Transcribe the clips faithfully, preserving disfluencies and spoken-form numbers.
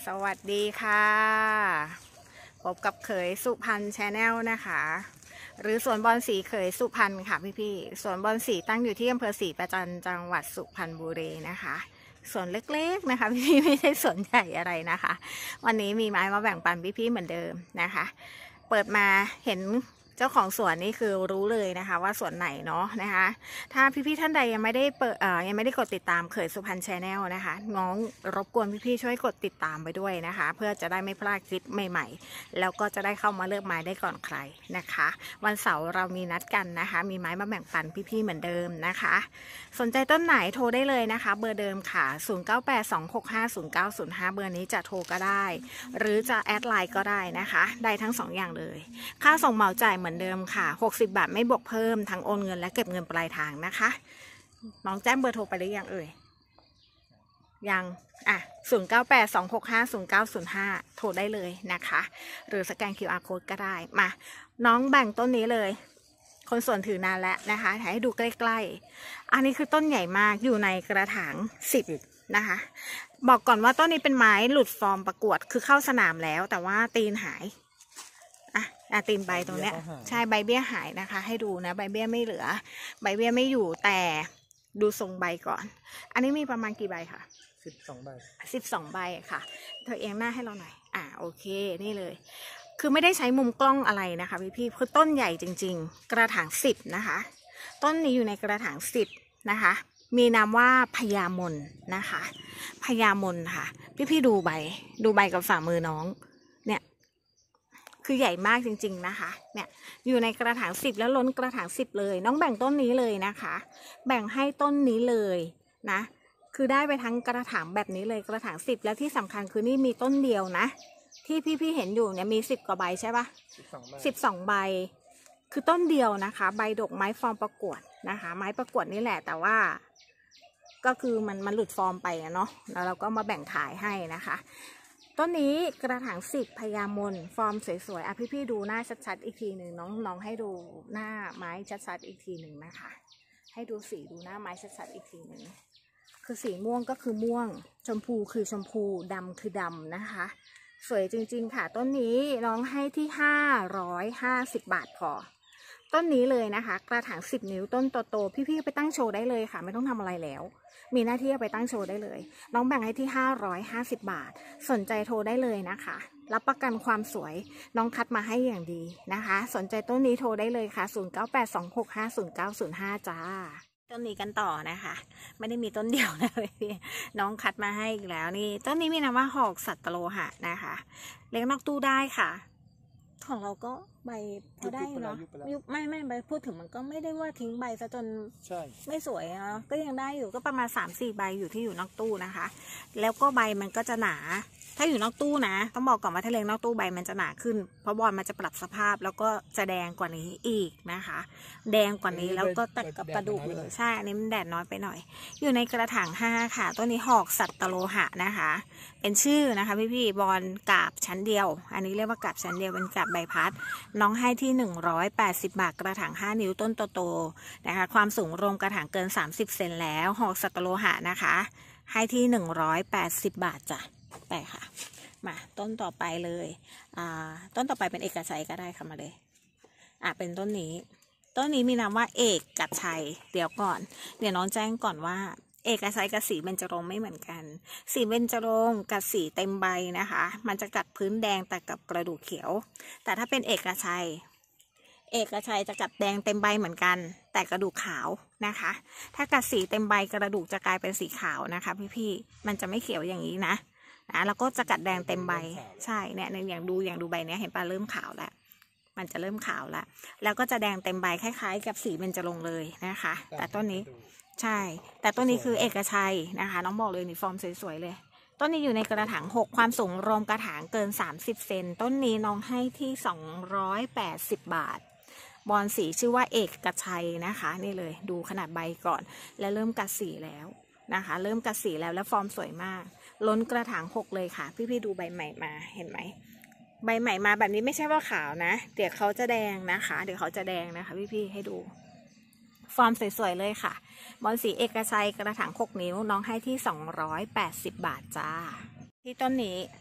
สวัสดีค่ะพบกับเขยสุพรรณชาแนลนะคะหรือสวนบอนสีเขยสุพรรณค่ะพี่ๆสวนบอนสีตั้งอยู่ที่อำเภอศรีประจันจังหวัดสุพรรณบุรีนะคะสวนเล็กๆนะคะพี่ๆไม่ใช่สวนใหญ่อะไรนะคะวันนี้มีไม้มาแบ่งปันพี่ๆเหมือนเดิมนะคะเปิดมาเห็นเจ้าของสวนนี่คือรู้เลยนะคะว่าสวนไหนเนาะนะคะถ้าพี่ๆท่านใดยังไม่ได้เปิดเอ่อยังไม่ได้กดติดตามเขยสุพรรณชาแนลนะคะน้องรบกวนพี่ๆช่วยกดติดตามไปด้วยนะคะเพื่อจะได้ไม่พลาดคลิปใหม่ๆแล้วก็จะได้เข้ามาเลือกไม้ได้ก่อนใครนะคะวันเสาร์เรามีนัดกันนะคะมีไม้มาแบ่งปันพี่ๆเหมือนเดิมนะคะสนใจต้นไหนโทรได้เลยนะคะเบอร์เดิมค่ะศูนย์ เก้า แปด สอง หก ห้า ศูนย์ เก้า ศูนย์ ห้าเบอร์นี้จะโทรก็ได้หรือจะแอดไลน์ก็ได้นะคะได้ทั้งสองอย่างเลยค่าส่งเหมาจ่ายเหมือนเดิมค่ะหกสิบบาทไม่บวกเพิ่มทั้งโอนเงินและเก็บเงินปลายทางนะคะน้องแจ้งเบอร์โทรไปหรือยังเอ่ยยังอ่ะศูนย์ เก้า แปด สอง หก ห้า ศูนย์ เก้า ศูนย์ ห้าโทรได้เลยนะคะหรือสแกน คิว อาร์ Code ก็ได้มาน้องแบ่งต้นนี้เลยคนส่วนถือนานแล้วนะคะถ่ายให้ดูใกล้ๆอันนี้คือต้นใหญ่มากอยู่ในกระถางสิบนะคะบอกก่อนว่าต้นนี้เป็นไม้หลุดฟอร์มประกวดคือเข้าสนามแล้วแต่ว่าตีนหายอ่ะตีนใบตรงเนี้ยใช่ใบเบี้ยหายนะคะให้ดูนะใบเบี้ยไม่เหลือใบเบี้ยไม่อยู่แต่ดูทรงใบก่อนอันนี้มีประมาณกี่ใบคะสิบสองใบสิบสองใบค่ะเธอเองหน้าให้เราหน่อยอ่ะโอเคนี่เลยคือไม่ได้ใช้มุมกล้องอะไรนะคะพี่พี่คือต้นใหญ่จริงๆกระถางสิบนะคะต้นนี้อยู่ในกระถางสิบนะคะมีนามว่าพญามนนะคะพญามนค่ะพี่พี่ดูใบดูใบกับฝ่ามือน้องเนี่ยคือใหญ่มากจริงๆนะคะเนี่ยอยู่ในกระถางสิบแล้วล้นกระถางสิบเลยน้องแบ่งต้นนี้เลยนะคะแบ่งให้ต้นนี้เลยนะคือได้ไปทั้งกระถางแบบนี้เลยกระถางสิบแล้วที่สำคัญคือนี่มีต้นเดียวนะที่พี่ๆเห็นอยู่เนี่ยมีสิบกว่าใบใช่ปะสิบสองใบคือต้นเดียวนะคะใบดกไม้ฟอร์มประกวดนะคะไม้ประกวดนี่แหละแต่ว่าก็คือมันมันหลุดฟอร์มไปเนาะแล้วเราก็มาแบ่งขายให้นะคะต้นนี้กระถางสิบพญามนฟอร์มสวยๆอ่ะพี่ๆดูหน้าชัดๆอีกทีหนึ่งน้องน้องให้ดูหน้าไม้ชัดๆอีกทีหนึ่งนะคะให้ดูสีดูหน้าไม้ชัดๆอีกทีหนึ่งคือสีม่วงก็คือม่วงชมพูคือชมพูดำคือดำนะคะสวยจริงๆค่ะต้นนี้น้องให้ที่ห้าร้อยห้าสิบบาทพอต้นนี้เลยนะคะกระถางสิบนิ้วต้นโตๆพี่ๆไปตั้งโชว์ได้เลยค่ะไม่ต้องทำอะไรแล้วมีหน้าที่ไปตั้งโชว์ได้เลยน้องแบ่งให้ที่ห้าร้อยห้าสิบบาทสนใจโทรได้เลยนะคะรับประกันความสวยน้องคัดมาให้อย่างดีนะคะสนใจต้นนี้โทรได้เลยค่ะศูนย์ เก้า แปด สอง หก ห้า ศูนย์ เก้า ศูนย์ ห้าจ้าต้นนี้กันต่อนะคะไม่ได้มีต้นเดียวนะพี่น้องคัดมาให้อีกแล้วนี่ต้นนี้มีนามว่าหอกสัตโลหะนะคะเลี้ยงนอกตู้ได้ค่ะของเราก็ใบพอได้เนาะไม่ไม่ใบพูดถึงมันก็ไม่ได้ว่าทิ้งใบซะจนไม่สวยเนาะก็ยังได้อยู่ก็ประมาณ สามสี่ ใบอยู่ที่อยู่นอกตู้นะคะแล้วก็ใบมันก็จะหนาถ้าอยู่นอกตู้นะต้องบอกก่อนว่าถ้าเลี้ยงนอกตู้ใบมันจะหนาขึ้นเพราะบอลมันจะปรับสภาพแล้วก็จะแดงกว่านี้อีกนะคะแดงกว่านี้แล้วก็ตัดกับกระดูกเลยใช่อันนี้มันแดดน้อยไปหน่อยอยู่ในกระถางห้าค่ะต้นนี้หอกสัตโลหะนะคะเป็นชื่อนะคะพี่พี่บอลกาบชั้นเดียวอันนี้เรียกว่ากาบชั้นเดียวเป็นกาบใบพัดน้องให้ที่หนึ่งร้อยแปดสิบบาทกระถางห้านิ้วต้นโตๆนะคะความสูงรวมกระถางเกินสามสิบเซนแล้วหอกสัตโลหะนะคะให้ที่หนึ่งร้อยแปดสิบบาทจ้ะไปค่ะมาต้นต่อไปเลยอ่าต้นต่อไปเป็นเอกชัยก็ได้ค่ะมาเลยอ่ะเป็นต้นนี้ต้นนี้มีนามว่าเอกกัจชัยเดี๋ยวก่อนเดี๋ยวน้องแจ้งก่อนว่าเอกชัยกับสีเบญจรงค์ไม่เหมือนกันสีเบญจรงค์กับสีเต็มใบนะคะมันจะกัดพื้นแดงแต่กับกระดูกเขียวแต่ถ้าเป็นเอกชัยเอกชัยจะกัดแดงเต็มใบเหมือนกันแต่กระดูกขาวนะคะถ้ากัดสีเต็มใบกระดูกจะกลายเป็นสีขาวนะคะพี่ๆมันจะไม่เขียวอย่างนี้นะนะแล้วก็จะกัดแดงเต็มใบใช่เนี่ยอย่างดูอย่างดูใบเนี้ยเห็นปะเริ่มขาวแล้วมันจะเริ่มขาวแล้วแล้วก็จะแดงเต็มใบคล้ายๆกับสีเบญจรงค์เลยนะคะแต่ต้นนี้ใช่แต่ต้นนี้คือเอกชัยนะคะน้องบอกเลยนี่ฟอร์มสวยๆเลยต้นนี้อยู่ในกระถางหกความสูงรวมกระถางเกินสามสิบเซนต้นนี้น้องให้ที่สองร้อยแปดสิบบาทบอลสีชื่อว่าเอกชัยนะคะนี่เลยดูขนาดใบก่อนแล้วเริ่มกัดสีแล้วนะคะเริ่มกัดสีแล้วแล้วฟอร์มสวยมากล้นกระถางหกเลยค่ะพี่ๆดูใบใหม่มาเห็นไหมใบใหม่มาแบบนี้ไม่ใช่ว่าขาวนะเดี๋ยวเขาจะแดงนะคะเดี๋ยวเขาจะแดงนะคะพี่ๆให้ดูฟอร์มสวยๆเลยค่ะบอลสีเอกชัยกระถางหกนิ้วน้องให้ที่สองร้อยแปดสิบบาทจ้าที่ต้นนี้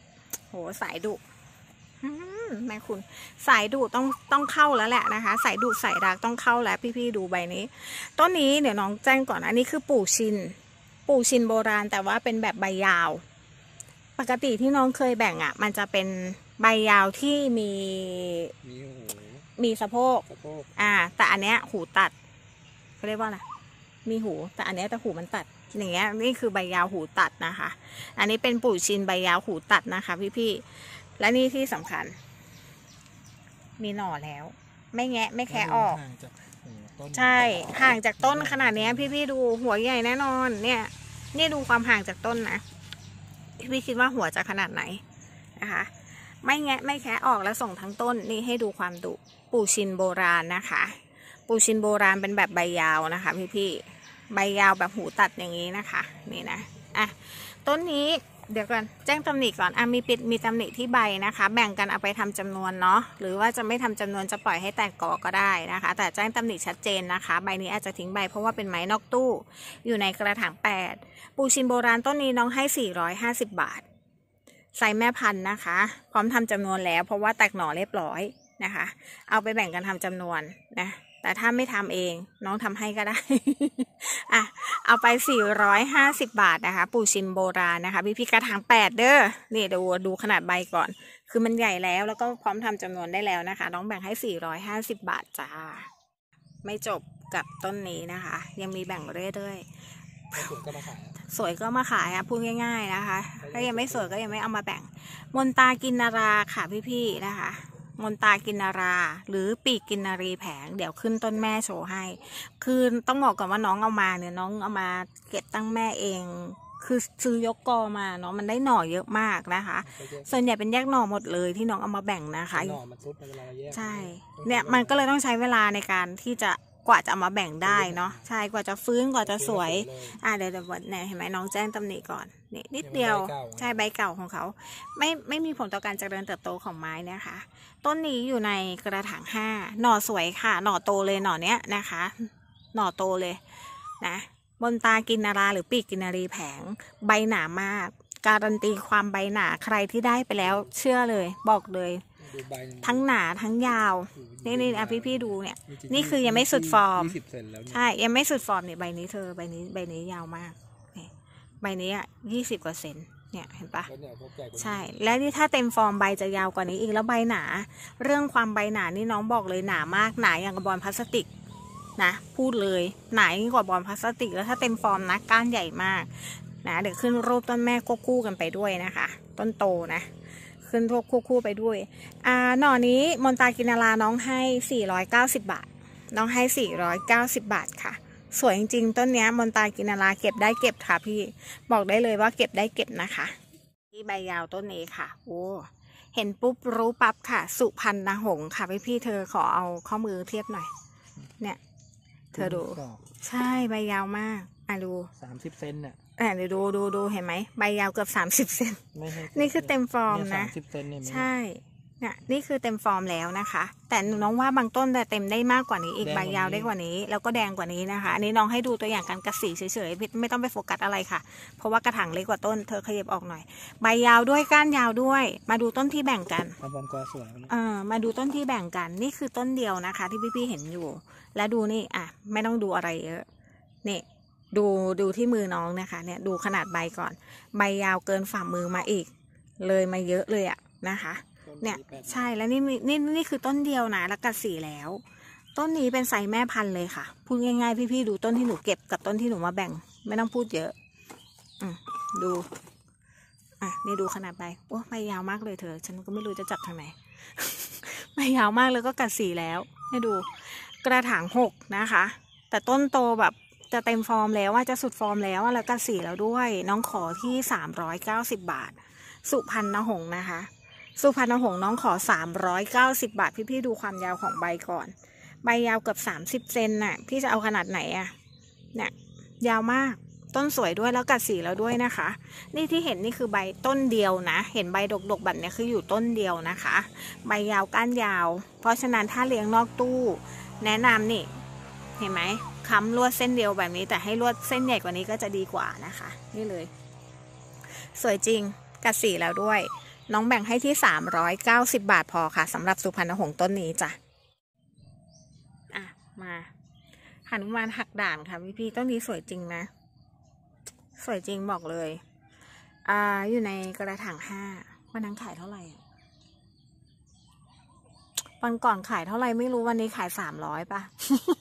โหสายดุแม่คุณสายดุต้องต้องเข้าแล้วแหละนะคะสายดุสายรักต้องเข้าแล้วพี่ๆดูใบนี้ต้นนี้เดี๋ยวน้องแจ้งก่อนอันนี้คือปู่ชินปู่ชินโบราณแต่ว่าเป็นแบบใบยาวปกติที่น้องเคยแบ่งอ่ะมันจะเป็นใบยาวที่มีมีหูมีสะโพกอ่าแต่อันเนี้ยหูตัดเขาเรียกว่าอะไรมีหูแต่อันเนี้ยแต่หูมันตัดอย่างเงี้ยนี่คือใบยาวหูตัดนะคะอันนี้เป็นปู่ชินใบยาวหูตัดนะคะพี่ๆและนี่ที่สำคัญมีหน่อแล้วไม่แงะไม่แคะออกใช่ห่างจากต้นขนาดนี้พี่ๆดูหัวใหญ่แน่นอนเนี่ยนี่ดูความห่างจากต้นนะพี่คิดว่าหัวจะขนาดไหนนะคะไม่แงะไม่แคะออกแล้วส่งทั้งต้นนี่ให้ดูความดุปู่ชินโบราณนะคะปู่ชินโบราณเป็นแบบใบยาวนะคะพี่ๆใบยาวแบบหูตัดอย่างนี้นะคะนี่นะอ่ะต้นนี้เดี๋ยวก่อนแจ้งตำหนิก่อนอ่ะมีปิดมีตำหนิที่ใบนะคะแบ่งกันเอาไปทำจำนวนเนาะหรือว่าจะไม่ทำจำนวนจะปล่อยให้แตกกอก็ได้นะคะแต่แจ้งตำหนิชัดเจนนะคะใบนี้อาจจะทิ้งใบเพราะว่าเป็นไม้นอกตู้อยู่ในกระถางแปดปูชินโบราณต้นนี้น้องให้สี่ร้อยห้าสิบบาทใส่แม่พันธุ์นะคะพร้อมทำจำนวนแล้วเพราะว่าแตกหน่อเรียบร้อยนะคะเอาไปแบ่งกันทำจำนวนนะแต่ถ้าไม่ทำเองน้องทำให้ก็ได้ อ่ะเอาไปสี่ร้อยห้าสิบบาทนะคะปูชินโบราณนะคะพี่พี่กระถางแปดเด้อนี่ดูดูขนาดใบก่อนคือมันใหญ่แล้วแล้วก็พร้อมทำจำนวนได้แล้วนะคะน้องแบ่งให้สี่ร้อยห้าสิบบาทจ้าไม่จบกับต้นนี้นะคะยังมีแบ่งเรื่อยๆสวยก็มาขายอ่ะพูดง่ายๆนะคะถ้ายังไม่สวยก็ยังไม่เอามาแบ่งมนตากินนาราค่ะพี่ๆนะคะมนตากินนาราหรือปีกกินนารีแผงเดี๋ยวขึ้นต้นแม่โชว์ให้คือต้องบอกก่อนว่าน้องเอามาเนี่ยน้องเอามาเก็บตั้งแม่เองคือซื้อยกกอมาเนาะมันได้หน่อเยอะมากนะคะส่วนใหญ่เป็นแยกหน่อหมดเลยที่น้องเอามาแบ่งนะคะหน่อมันซุดในเวลาแยกใช่เนี่ยมันก็เลยต้องใช้เวลาในการที่จะกว่าจะเอามาแบ่งได้เนาะใช่กว่าจะฟื้นกว่าจะสวยอ่าเดี๋ยวเดี๋ยวเนี่ยเห็นไหมน้องแจ้งตำหนิก่อนนี่นิดเดียวใช่ใบเก่าของเขาไม่ไม่มีผลต่อการเจริญเติบโตของไม้นะคะต้นนี้อยู่ในกระถางห้าหน่อสวยค่ะหน่อโตเลยหน่อเนี้ยนะคะหน่อโตเลยนะบนตากินนาราหรือปีกกินนารีแผงใบหนามากการันตีความใบหนาใครที่ได้ไปแล้วเชื่อเลยบอกเลยทั้งหนาทั้งยาวนี่นี่อ่ะพี่พี่ดูเนี่ยนี่คือยังไม่สุดฟอร์มใช่ยังไม่สุดฟอร์มเนี่ยใบนี้เธอใบนี้ใบนี้ยาวมากใบนี้อ่ะยี่สิบกว่าเซนเนี่ยเห็นปะใช่และนี่ถ้าเต็มฟอร์มใบจะยาวกว่านี้อีกแล้วใบหนาเรื่องความใบหนานี่น้องบอกเลยหนามากหนาอย่างกับบอลพลาสติกนะพูดเลยหนายิ่งกว่าบอลพลาสติกแล้วถ้าเต็มฟอร์มนะก้านใหญ่มากนะเดี๋ยวขึ้นรูปต้นแม่ควบคู่กันไปด้วยนะคะต้นโตนะขึ้นรูปควบคู่ไปด้วยอ่าหน่อนี้มนตากินาราน้องให้สี่ร้อยเก้าสิบบาทน้องให้สี่ร้อยเก้าสิบบาทค่ะสวยจริงๆต้นนี้มนตากินาราเก็บได้เก็บค่ะพี่บอกได้เลยว่าเก็บได้เก็บนะคะที่ใบยาวต้นนี้ค่ะโอ้เห็นปุ๊บรู้ปั๊บค่ะสุพรรณหงส์ค่ะพี่พี่เธอขอเอาข้อมือเทียบหน่อยเนี่ยเธอดูใช่ใบยาวมากอ่ะดูสามสิบเซนเนี่ยอ่ะเดี๋ยวดูดูดูเห็นไหมใบยาวเกือบสามสิบเซนนี่คือเต็มฟอร์มนะใช่เนี่ยนี่คือเต็มฟอร์มแล้วนะคะแต่น้องว่าบางต้นแต่เต็มได้มากกว่านี้อีกใบยาวได้กว่านี้แล้วก็แดงกว่านี้นะคะอันนี้น้องให้ดูตัวอย่างการกระสีเฉยๆไม่ต้องไปโฟกัสอะไรค่ะเพราะว่ากระถางเล็กกว่าต้นเธอขยับออกหน่อยใบยาวด้วยก้านยาวด้วยมาดูต้นที่แบ่งกันบอลกวาสวยเออมาดูต้นที่แบ่งกันนี่คือต้นเดียวนะคะที่พี่ๆเห็นอยู่และดูนี่อ่ะไม่ต้องดูอะไรเยอะนี่ดูดูที่มือน้องนะคะเนี่ยดูขนาดใบก่อนใบยาวเกินฝ่ามือมาอีกเลยมาเยอะเลยอะนะคะเนี่ยใช่แล้วนี่นี่นี่คือต้นเดียวนะแล้วกัดสีแล้วต้นนี้เป็นไซส์แม่พันธุ์เลยค่ะพูดง่ายๆพี่ๆดูต้นที่หนูเก็บกับต้นที่หนูมาแบ่งไม่ต้องพูดเยอะอืมดูอ่ะนี่ดูขนาดใบโอ้ใบยาวมากเลยเธอฉันก็ไม่รู้จะจับทางไหน ใบยาวมากเลยก็กัดสีแล้วให้ดูกระถางหกนะคะแต่ต้นโตแบบจะเต็มฟอร์มแล้วว่าจะสุดฟอร์มแล้วแล้วกัดสีแล้วด้วยน้องขอที่สามร้อยเก้าสิบบาทสุพรรณหงส์นะคะสุพรรณหงส์น้องขอสามร้อยเก้าสิบบาทพี่ๆดูความยาวของใบก่อนใบยาวเกือบสามสิบเซนน่ะพี่จะเอาขนาดไหนอ่ะเนี่ยยาวมากต้นสวยด้วยแล้วกัดสีแล้วด้วยนะคะนี่ที่เห็นนี่คือใบต้นเดียวนะเห็นใบดกๆแบบนี้คืออยู่ต้นเดียวนะคะใบยาวก้านยาวเพราะฉะนั้นถ้าเลี้ยงนอกตู้แนะนำนี่เห็นไหมค้ำลวดเส้นเดียวแบบนี้แต่ให้ลวดเส้นใหญ่กว่านี้ก็จะดีกว่านะคะนี่เลยสวยจริงกัดสีแล้วด้วยน้องแบ่งให้ที่สามร้อยเก้าสิบบาทพอค่ะสำหรับสุพรรณหงส์ต้นนี้จ้ะอ่ะมาหนุมานหักด่านค่ะพี่พี่ต้นนี้สวยจริงนะสวยจริงบอกเลยอ่าอยู่ในกระถางห้าวันนั้นขายเท่าไหร่วันก่อนขายเท่าไหร่ไม่รู้วันนี้ขายสามร้อยป่ะ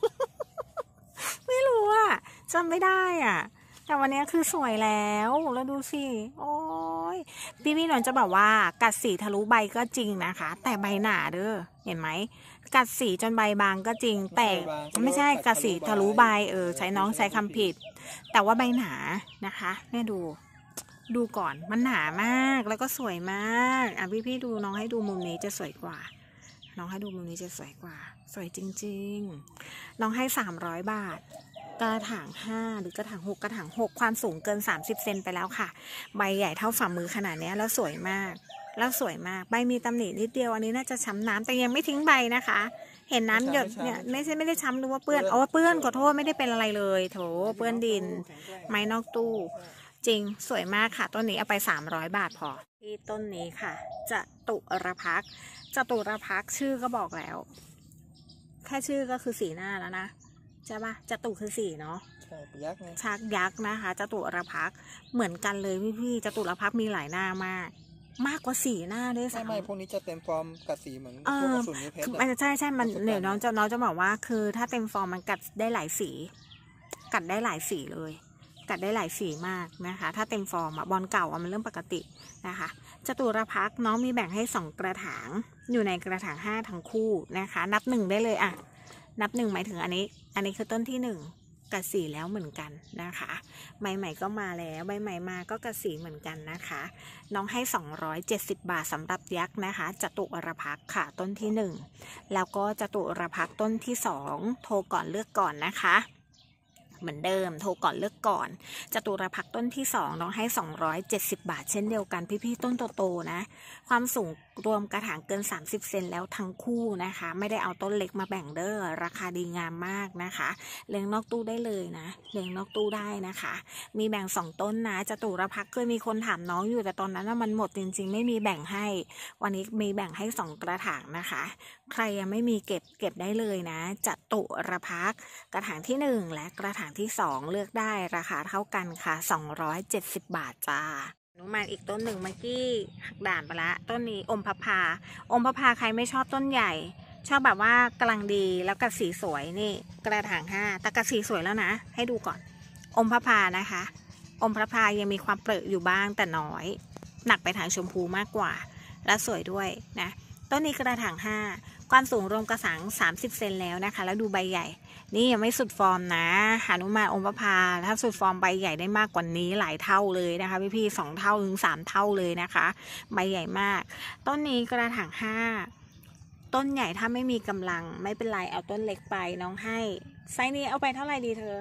ไม่รู้อ่ะจำไม่ได้อ่ะแต่วันนี้คือสวยแล้วแล้วดูสิโอ้ยพี่พี่หนอนจะบอกว่ากัดสีทะลุใบก็จริงนะคะแต่ใบหนาเด้อเห็นไหมกัดสีจนใบบางก็จริงแต่ไม่ใช่กัดสีทะลุใบเออใช้น้องใช้คำผิดแต่ว่าใบหนานะคะแม่ดูดูก่อนมันหนามากแล้วก็สวยมากอ่ะพี่พี่ดูน้องให้ดูมุมนี้จะสวยกว่าน้องให้ดูมุมนี้จะสวยกว่าสวยจริงๆน้องให้สามร้อยบาทกระถางห้าหรือกระถางหกกระถางหกความสูงเกินสามสิบเซนไปแล้วค่ะใบใหญ่เท่าฝ่ามือขนาดนี้แล้วสวยมากแล้วสวยมากใบมีตำหนินิดเดียวอันนี้น่าจะช้ำน้ำแต่ยังไม่ทิ้งใบนะคะเห็นน้ำหยดเนี่ยไม่ใช่ไม่ได้ช้ำหรือว่าเปื้อนอ๋อเปื้อนขอโทษไม่ได้เป็นอะไรเลยโถเปื้อนดินไม้นอกตู้จริงสวยมากค่ะต้นนี้เอาไปสามร้อยบาทพอที่ต้นนี้ค่ะจตุรพักษ์จตุรพักษ์ชื่อก็บอกแล้วแค่ชื่อก็คือสีหน้าแล้วนะใช่ปะจตุคือสีเนาะใช่ยักษ์ไงชักยักษ์นะคะจตุรพักษ์เหมือนกันเลยพี่พี่จตุรพักษ์มีหลายหน้ามากมากกว่าสีหน้าด้วยซ้ำไม่พวกนี้จะเต็มฟอร์มกัดสีเหมือนพวกกระสุนนิ้วเพชรมันใช่ใช่มันเดี๋ยวน้องจะน้องจะบอกว่าคือถ้าเต็มฟอร์มมันกัดได้หลายสีกัดได้หลายสีเลยกัดได้หลายสีมากนะคะถ้าเต็มฟอร์มอะบอลเก่าอะมันเริ่มปกตินะคะจตุรพักษ์น้องมีแบ่งให้สองกระถางอยู่ในกระถางห้าทั้งคู่นะคะนับหนึ่งได้เลยอะนับหนึ่งหมายถึงอันนี้อันนี้คือต้นที่หนึ่งกัดสีแล้วเหมือนกันนะคะใบใหม่ก็มาแล้วใบใหม่มาก็กัดสีเหมือนกันนะคะน้องให้สองร้อยเจ็ดสิบบาทสำหรับยักษ์นะคะจตุรพักษ์ค่ะต้นที่หนึ่งแล้วก็จตุรพักษ์ต้นที่สองโทรก่อนเลือกก่อนนะคะเหมือนเดิมโทรก่อนเลือกก่อนจตุรพักษ์ต้นที่สองน้องให้สองร้อยเจ็ดสิบบาทเช่นเดียวกันพี่ๆต้นโตๆนะความสูงรวมกระถางเกินสามสิบเซนแล้วทั้งคู่นะคะไม่ได้เอาต้นเล็กมาแบ่งเด้อราคาดีงามมากนะคะเลี้ยงนอกตู้ได้เลยนะเลี้ยงนอกตู้ได้นะคะมีแบ่งสองต้นนะจตุรพักษ์เคยมีคนถามน้องอยู่แต่ตอนนั้นมันหมดจริงๆไม่มีแบ่งให้วันนี้มีแบ่งให้สองกระถางนะคะใครยังไม่มีเก็บเก็บได้เลยนะจตุรพักษ์กระถางที่หนึ่งและกระถางที่สองเลือกได้ราคาเท่ากันค่ะสองร้อยเจ็ดสิบบาทจ้าหนูมาอีกต้นหนึ่งเมื่อกี้หักด่านไปละต้นนี้อมพพาอมพพาใครไม่ชอบต้นใหญ่ชอบแบบว่ากำลังดีแล้วกัดสีสวยนี่กระถางห้าแต่กัดสีสวยแล้วนะให้ดูก่อนอมพพานะคะอมพพายังมีความเปรอะอยู่บ้างแต่น้อยหนักไปทางชมพูมากกว่าและสวยด้วยนะต้นนี้กระถางห้าความสูงรวมกระถางสามสิบเซนแล้วนะคะแล้วดูใบใหญ่นี่ยังไม่สุดฟอร์มนะหนุมานอมพพาถ้าสุดฟอร์มใบใหญ่ได้มากกว่านี้หลายเท่าเลยนะคะพี่พี่สองเท่าถึงสามเท่าเลยนะคะใบใหญ่มากต้นนี้กระถางห้าต้นใหญ่ถ้าไม่มีกำลังไม่เป็นไรเอาต้นเล็กไปน้องให้ไซส์นี้เอาไปเท่าไหร่ดีเธอ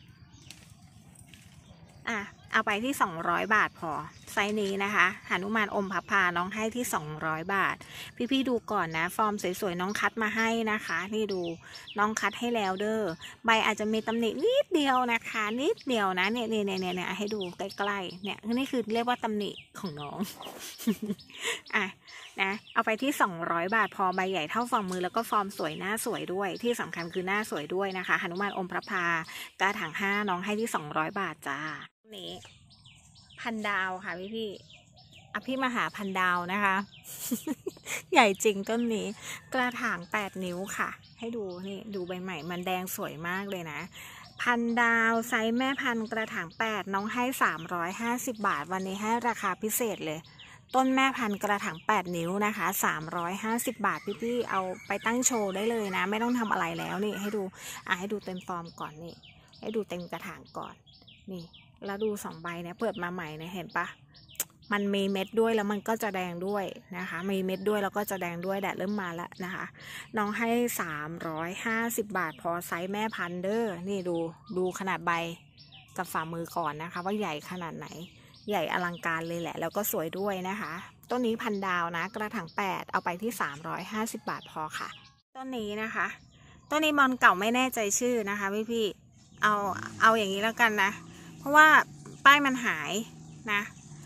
อ่ะเอาไปที่สองร้อยบาทพอไซส์นี้นะคะหนุมานอมพพาน้องให้ที่สองร้อยบาทพี่ๆดูก่อนนะฟอร์มสวยๆน้องคัดมาให้นะคะนี่ดูน้องคัดให้แล้วเด้อใบอาจจะมีตำหนินิดเดียวนะคะนิดเดียวนะเนี่ยเนี่ยเนี่ยเนี่ยให้ดูใกล้ๆเนี่ยนี่คือเรียกว่าตำหนิของน้อง อ่ะนะเอาไปที่สองร้อยบาทพอใบใหญ่เท่าฝ่ามือแล้วก็ฟอร์มสวยหน้าสวยด้วยที่สำคัญคือหน้าสวยด้วยนะคะหนุมานอมพพากระถางห้าน้องให้ที่สองร้อยบาทจ้านี้พันดาวค่ะพี่พี่อภิมหาพันดาวนะคะ ใหญ่จริงต้นนี้กระถางแปดนิ้วค่ะให้ดูนี่ดูใบใหม่มันแดงสวยมากเลยนะพันดาวไซส์แม่พันกระถางแปดน้องให้สามร้อยห้าสิบบาทวันนี้ให้ราคาพิเศษเลยต้นแม่พันกระถางแปดนิ้วนะคะสามร้อยห้าสิบบาทพี่พี่เอาไปตั้งโชว์ได้เลยนะไม่ต้องทำอะไรแล้วนี่ให้ดูอ่ะให้ดูเต็มฟอร์มก่อนนี่ให้ดูเต็มกระถางก่อนนี่แล้วดูสองใบเนี่ยเปิดมาใหม่เนี่ยเห็นปะมันมีเม็ดด้วยแล้วมันก็จะแดงด้วยนะคะมีเม็ดด้วยแล้วก็จะแดงด้วยแดดเริ่มมาแล้วนะคะน้องให้สามร้อยห้าสิบบาทพอไซส์แม่พันเด้อนี่ดูดูขนาดใบกับฝ่ามือก่อนนะคะว่าใหญ่ขนาดไหนใหญ่อลังการเลยแหละแล้วก็สวยด้วยนะคะต้นนี้พันดาวนะกระถางแปดเอาไปที่สามร้อยห้าสิบบาทพอค่ะต้นนี้นะคะต้นนี้มอนเก่าไม่แน่ใจชื่อนะคะพี่พี่เอาเอาอย่างนี้แล้วกันนะเพราะว่าป้ายมันหายนะ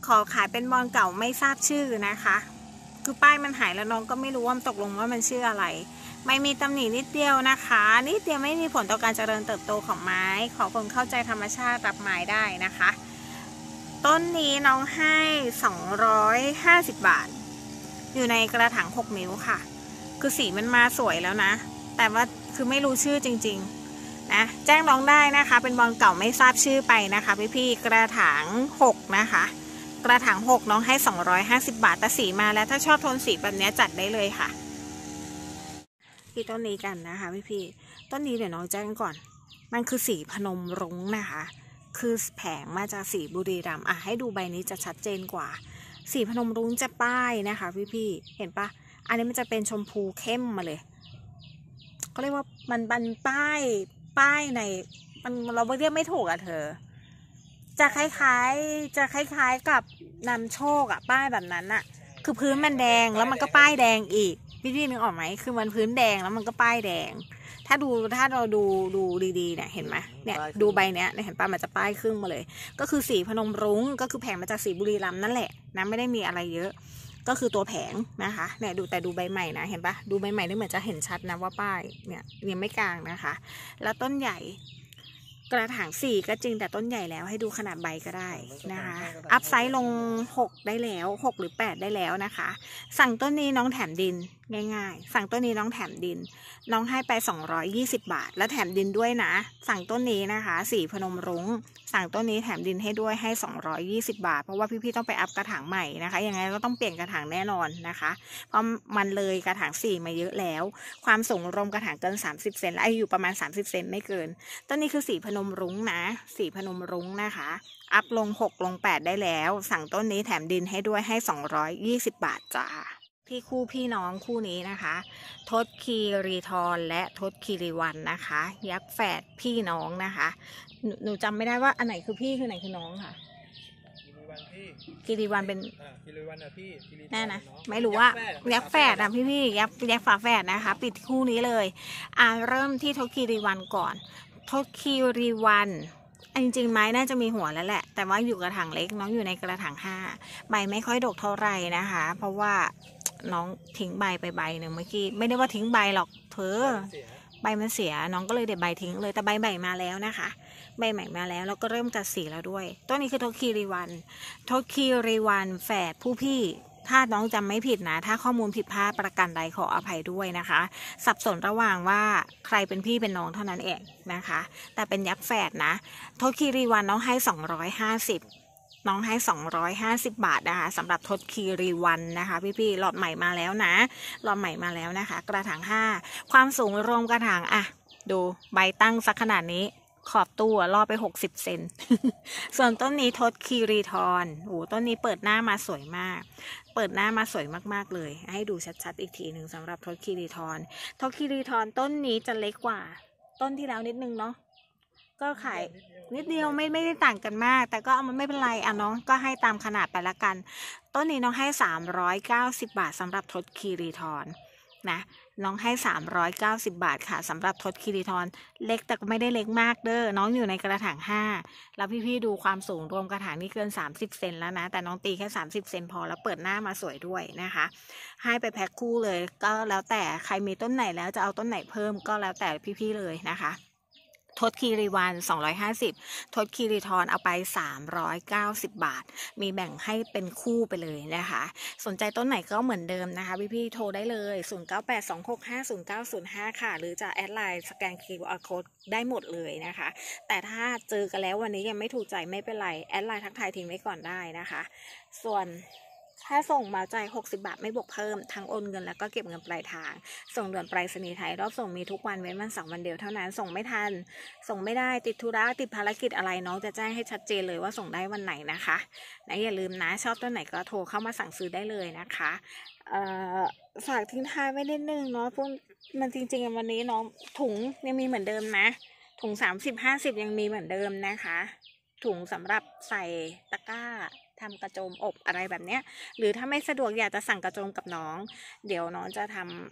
ขอขายเป็นบอลเก่าไม่ทราบชื่อนะคะคือป้ายมันหายแล้วน้องก็ไม่รู้ว่าตกลงว่ามันชื่ออะไรไม่มีตำหนินิดเดียวนะคะนิดเดียวไม่มีผลต่อการเจริญเติบโตของไม้ขอคนเข้าใจธรรมชาติรับไม้ได้นะคะต้นนี้น้องให้สองร้อยห้าสิบบาทอยู่ในกระถางหกนิ้วค่ะคือสีมันมาสวยแล้วนะแต่ว่าคือไม่รู้ชื่อจริงๆนะแจ้งน้องได้นะคะเป็นบอลเก่าไม่ทราบชื่อไปนะคะพี่ๆกระถางหกนะคะกระถางหกน้องให้สองร้อยห้าสิบบาทแต่สีมาแล้วถ้าชอบโทนสีแบบนี้จัดได้เลยค่ะที่ต้นนี้กันนะคะพี่ๆต้นนี้เดี๋ยวน้องแจ้งก่อนมันคือสีพนมรุ้งนะคะคือแผงมาจากสีบุรีรัมย์อ่ะให้ดูใบนี้จะชัดเจนกว่าสีพนมรุ้งจะป้ายนะคะพี่ๆเห็นปะอันนี้มันจะเป็นชมพูเข้มมาเลยก็เรียกว่ามันเป็นป้ายป้ายในมันเราเรียกไม่ถูกอะเธอจะคล้ายๆจะคล้ายๆกับนำโชคอะป้ายแบบนั้นอะคือพื้นมันแดงแล้วมันก็ป้ายแดงอีกพี่ๆนึกออกไหมคือมันพื้นแดงแล้วมันก็ป้ายแดงถ้าดูถ้าเราดูดูดีๆเนี่ยเห็นไหมเนี่ยดูใบเนี้ยเห็นป่ะมันจะป้ายครึ่งมาเลยก็คือสีพนมรุ้งก็คือแผงมาจากสีบุรีรัมย์นั่นแหละนะไม่ได้มีอะไรเยอะก็คือตัวแผงนะคะเนี่ยดูแต่ดูใบใหม่นะเห็นปะดูใบใหม่นี่เหมือนจะเห็นชัดนะว่าป้ายเนี่ยยังไม่กลางนะคะแล้วต้นใหญ่กระถางสี่ก็จริงแต่ต้นใหญ่แล้วให้ดูขนาดใบก็ได้นะคะอัพไซส์ลงหกได้แล้วหกหรือแปดได้แล้วนะคะสั่งต้นนี้น้องแถมดินง่ายๆสั่งต้นนี้น้องแถมดินน้องให้ไปสองร้อยยี่สิบบาทแล้วแถมดินด้วยนะสั่งต้นนี้นะคะสีพนมรุ้งสั่งต้นนี้แถมดินให้ด้วยให้สองร้อยยี่สิบบาทเพราะว่าพี่ๆต้องไปอัพกระถางใหม่นะคะยังไงก็ต้องเปลี่ยนกระถางแน่นอนนะคะเพราะมันเลยกระถางสี่มาเยอะแล้วความสูงรวมกระถางเกินสามสิบเซนแล้วอยู่ประมาณสามสิบเซนไม่เกินต้นนี้คือสีพนมรุ้งนะสีพนมรุ้งนะคะอัพลงหกลงแปดได้แล้วสั่งต้นนี้แถมดินให้ด้วยให้สองร้อยยี่สิบบาทจ้าพี่คู่พี่น้องคู่นี้นะคะทศคีรีทรและทศคีรีวันนะคะยักษ์แฝดพี่น้องนะคะหนหนูจำไม่ได้ว่าอันไหนคือพี่คือไหนคือน้องค่ะคีรีวันเป็นคีรีวันอ่ะพี่แน่นะไม่รู้ว่ายักษ์แฝดอ่ะพี่พี่ยักษ์ยักษ์ฝาแฝดนะคะปิดคู่นี้เลยอ่าเริ่มที่ทศคีรีวันก่อนทศคีรีวันจริงๆไม้น่าจะมีหัวแล้วแหละแต่ว่าอยู่กระถางเล็กน้องอยู่ในกระถางห้าใบไม่ค่อยดกเท่าไหร่นะคะเพราะว่าน้องทิ้งใบไปใบหนึ่งเมื่อกี้ไม่ได้ว่าทิ้งใบหรอกเธอใบมันเสียน้องก็เลยเด็ดใบทิ้งเลยแต่ใบใหม่มาแล้วนะคะใบใหม่มาแล้วแล้วก็เริ่มกัดสีแล้วด้วยต้นนี้คือทศคีรีวันทศคีรีวันแฝดผู้พี่ถ้าน้องจำไม่ผิดนะถ้าข้อมูลผิดพลาดประกันใดขออภัยด้วยนะคะสับสนระหว่างว่าใครเป็นพี่เป็นน้องเท่านั้นเองนะคะแต่เป็นยักษ์แฝดนะทศคีรีวันน้องให้สองร้อยห้าสิบน้องให้สองร้อยห้าสิบบาทนะคะสำหรับทศคีรีวันนะคะพี่ๆหลอดใหม่มาแล้วนะหลอดใหม่มาแล้วนะคะกระถางห้าความสูงรวมกระถางอ่ะดูใบตั้งสักขนาดนี้ขอบตัวล่อไปหกสิบเซน ส่วนต้นนี้ทศคีรีทรโอ้ต้นนี้เปิดหน้ามาสวยมากเปิดหน้ามาสวยมากๆเลยให้ดูชัดๆอีกทีหนึ่งสำหรับทศคีรีทรทศคีรีทรต้นนี้จะเล็กกว่าต้นที่แล้วนิดนึงเนาะก็ขายนิดเดียวไม่ไม่ได้ต่างกันมากแต่ก็เอามันไม่เป็นไรอ่ะน้องก็ให้ตามขนาดไปละกันต้นนี้น้องให้สามร้อยเก้าสิบบาทสำหรับทศคีรีทรนะน้องให้สามร้อยเก้าสิบบาทค่ะสำหรับทศคีรีทรเล็กแต่ก็ไม่ได้เล็กมากเด้อน้องอยู่ในกระถางห้าแล้วพี่ๆดูความสูงรวมกระถางนี่เกินสามสิบเซนแล้วนะแต่น้องตีแค่สามสิบเซนพอแล้วเปิดหน้ามาสวยด้วยนะคะให้ไปแพ็คคู่เลยก็แล้วแต่ใครมีต้นไหนแล้วจะเอาต้นไหนเพิ่มก็แล้วแต่พี่ๆเลยนะคะทศคีรีวันสองร้อยห้าสิบทศคีรีทรเอาไปสามร้อยเก้าสิบบาทมีแบ่งให้เป็นคู่ไปเลยนะคะสนใจต้นไหนก็เหมือนเดิมนะคะพี่ๆโทรได้เลยศูนย์ เก้า แปด สอง หก ห้า ศูนย์ เก้า ศูนย์ ห้าค่ะหรือจะแอดไลน์สแกน คิว อาร์ Code ได้หมดเลยนะคะแต่ถ้าเจอกันแล้ววันนี้ยังไม่ถูกใจไม่เป็นไรแอดไลน์ทักทายทิ้งไว้ก่อนได้นะคะส่วนถ้าส่งมาจ่ายหกสิบบาทไม่บวกเพิ่มทั้งโอนเงินแล้วก็เก็บเงินปลายทางส่งด่วนไปรษณีย์ไทยรอบส่งมีทุกวันเว้นวันเสาร์วันเดียวเท่านั้นส่งไม่ทันส่งไม่ได้ติดธุระติดภารกิจอะไรน้องจะแจ้งให้ชัดเจนเลยว่าส่งได้วันไหนนะคะนะอย่าลืมนะชอบต้นไหนก็โทรเข้ามาสั่งซื้อได้เลยนะคะเอ่อฝากทิ้งท้ายไว้นิดนึงเนาะพวกมันจริงๆวันนี้น้องถุงยังมีเหมือนเดิมนะถุงสามสิบห้าสิบยังมีเหมือนเดิมนะคะถุงสำหรับใส่ตะกร้าทำกระโจมอบอะไรแบบเนี้ยหรือถ้าไม่สะดวกอยากจะสั่งกระโจมกับน้องเดี๋ยวน้องจะท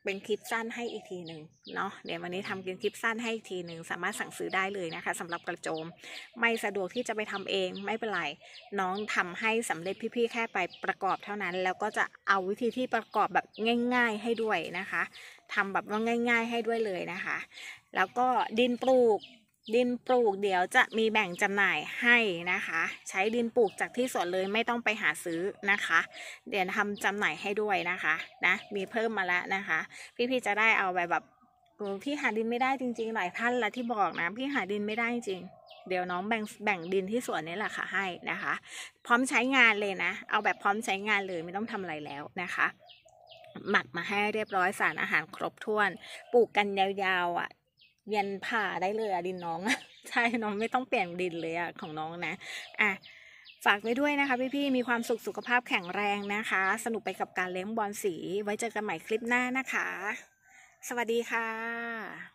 เป็นคลิปสั้นให้อีกทีหนึ่งเนาะเดี๋ยววันนี้ทำเป็นคลิปสั้นให้อีกทีหนึ่งสามารถสั่งซื้อได้เลยนะคะสำหรับกระโจมไม่สะดวกที่จะไปทำเองไม่เป็นไรน้องทำให้สำเร็จพี่ๆแค่ไปประกอบเท่านั้นแล้วก็จะเอาวิธีที่ประกอบแบบง่ายๆให้ด้วยนะคะทำแบบว่าง่ายๆให้ด้วยเลยนะคะแล้วก็ดินปลูกดินปลูกเดี๋ยวจะมีแบ่งจำหน่ายให้นะคะใช้ดินปลูกจากที่สวนเลยไม่ต้องไปหาซื้อนะคะเดี๋ยวทำจำหน่ายให้ด้วยนะคะนะมีเพิ่มมาแล้วนะคะพี่ๆจะได้เอาไปแบบพี่หาดินไม่ได้จริงๆหลายท่านละที่บอกนะพี่หาดินไม่ได้จริงเดี๋ยวน้องแบ่งแบ่งดินที่สวนนี้แหละค่ะให้นะคะพร้อมใช้งานเลยนะเอาแบบพร้อมใช้งานเลยไม่ต้องทำอะไรแล้วนะคะหมักมาให้เรียบร้อยสารอาหารครบถ้วนปลูกกันยาวๆอ่ะยันผ่าได้เลยอะดินน้อง ใช่น้องไม่ต้องเปลี่ยนดินเลยอะของน้องนะอ่ะฝากไว้ด้วยนะคะพี่ๆมีความสุขสุขภาพแข็งแรงนะคะสนุกไปกับการเลี้ยงบอลสีไว้เจอกันใหม่คลิปหน้านะคะสวัสดีค่ะ